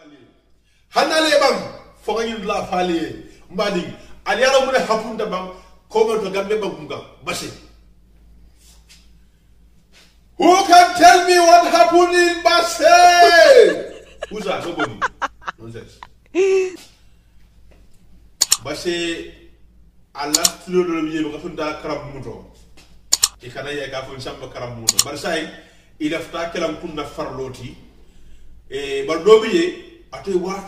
hanale bang foganyi la fali mbadi aliara mun hapunda bang ko to gambe bang basi. Who can tell me what happened in Basse? Who's that? Nobody. Nonsense. Basse, a last year of the year, Gafunda Karamuto. He can I have on some Karamuto. Barsai, il a taken Punda Farloti. But Dobie, at a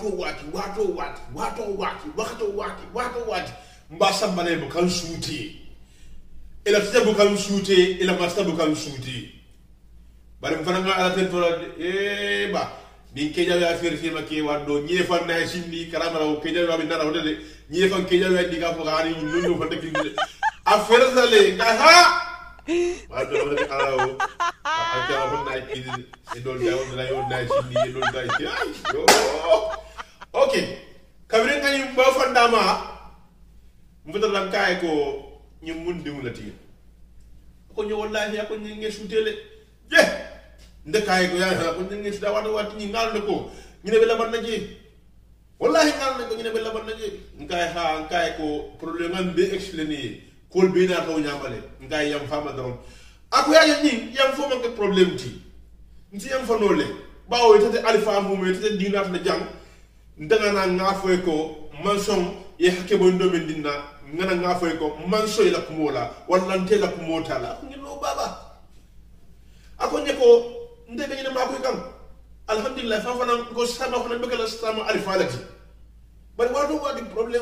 what, Mbasa Mane Bukan Suti. Il a said Bukan Suti, il a master Bukan Suti. Bari mfananga ala tentola ba din Kenya ya firfi make wando nyefa na shindi karama na Kenya ya binara hodele nyefa Kenya ya diga ko gani nunu fande kindi afere sale ka ha ba do wala ala o akara honna kindi e dol dawo na yo na shindi e dol dai yo okay kabire ngani ba fandama mfuta lan kay ko nyum mundi mulati ko nyo wallahi ko ngi sutele je ndekay ko ya ko ngi sida wadu wat ni ngal ko ni ne be laban naji wallahi ngal ko ni ne be laban naji ngay ko problème am be explainer ko be na taw nyamale ngay yam fama doron ako ya ni yam fo man ko problème ti nti yam fa nole bawo tete alfa mu me tete dinat na jang ndanga na nga fo ko manson ye hakke bo ndo men dinna ngana nga fo ko manso ila kumola wala ntela kumota la ngi no baba ako nyeko ndebe ni ma ko kam alhamdulillah fa fana ko sama fana be kala sama alfalati bari wado wadi problem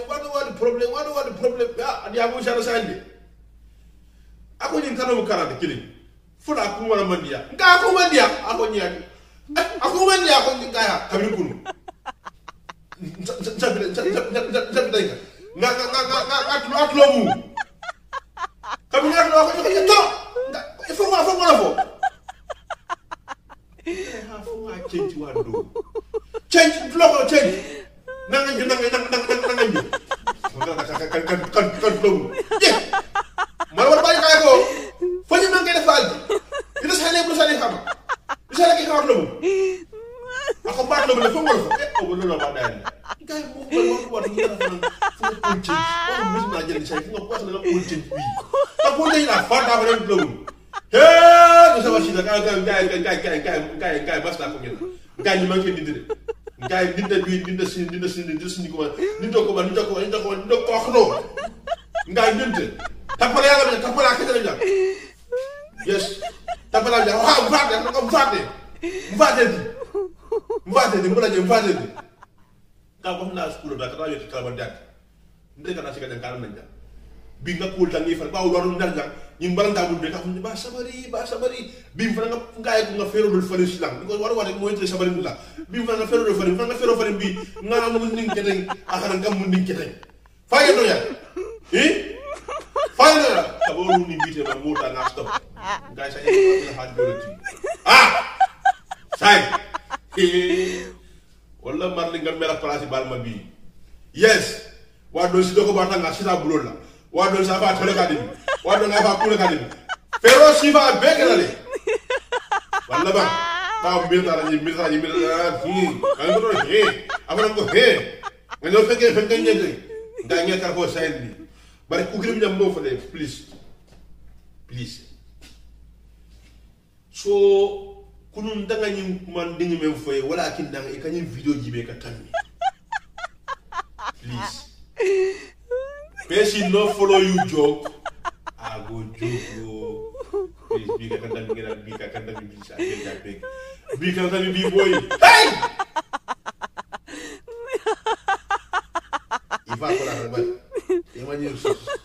ya adi abu shara sande ako ni kanu karade kilin fula ko wala mandiya nga ko mandiya ako nyaaki ako mandiya ko ni kaya kabir kunu zabidai nga atlomu kabir atlo ko to ifo ma fo ngolo fo change wando change logo change nanga kan ye malwar bay kay ko fani man ngay defal ina sale bu sale xam sale ki xam lo ako baat lo fo ngol fo o lo lo ba dal kay mo ko ni na fo ko change o mis na jël say fo ko la ko change bi ta ko lay la fa da ba lo hey, nous avons dit que basta ko ngel gaay ni manke dindire gaay dinde bi dinde sin ko xno gaay dinde tapale yalla tapala ke dara yes tapala ja wa fade ko fade di mbula je fade di ka ko na school da ka yete ka ban dak ndé ka na ci ka den ka na ja bi nga kul tan ni fa ba waru ndar ja ñi mbaranta bu de ka xam ba sabari bi fa nga ngaay ko nga fero dul fari islam ko war war mo entre sabari la bi fa nga fero dul fari fa nga fero fari bi nga am mu ning kete akara ngam mu ning kete fa yeno ya fa yeno ya ka bo lu ni bité ba mo ta nga stop ngaay sa yeno ha do ci say wala marli nga mera place balma bi yes wa do ci do ko ba ta nga sita bulol la wado sa fa tole kadi wado na fa kule kadi pero si va begrale walla ba mbirta ni mbirta kan ko abana ko ngelo feke nyede nganya ka ko sayni bari ku grim ñam mo fa de please so kunun danga ñi man dingi men foye wala kin danga e kanyi video jibe ka tanmi please. Person no follow you joke, I go joke. Please, bika kanda bisa get big. Bika kanda big boy. Hey! If I call her, but imagine